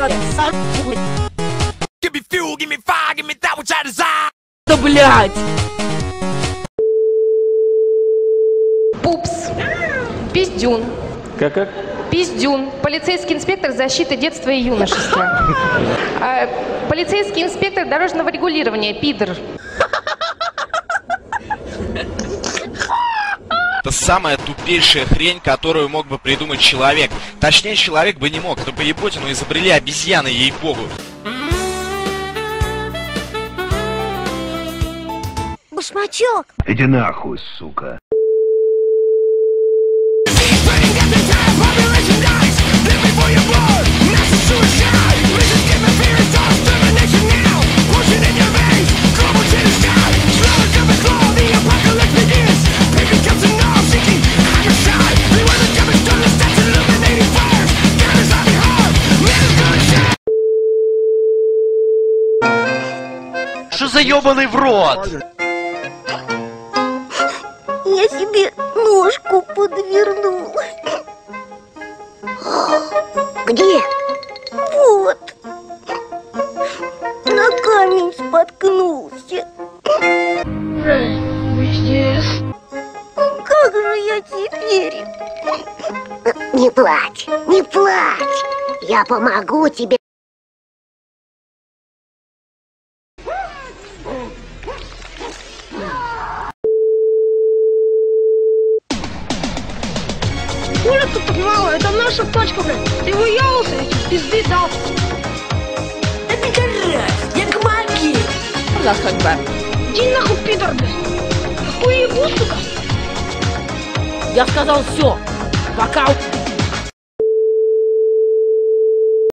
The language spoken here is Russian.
Да блять! Пупс. Пиздюн. Как? Пиздюн. Полицейский инспектор защиты детства и юношества. Полицейский инспектор дорожного регулирования. Пидор. Это самая тупейшая хрень, которую мог бы придумать человек. Точнее, человек бы не мог. Это поеботину изобрели обезьяны, ей-богу. Башмачок! Иди нахуй, сука. Что за ёбаный в рот? Я себе ножку подвернул. Где? Вот. На камень споткнулся. Как же я теперь? Не плачь, не плачь. Я помогу тебе. Хули тут так мало? Это наша тачка, блядь. Ты выявился, я тебе пизды дал. Да пидорас, я помоги! Куда ходьба? Иди нахуй, пидор, блядь. Какую ебу, сука? Я сказал все. Пока.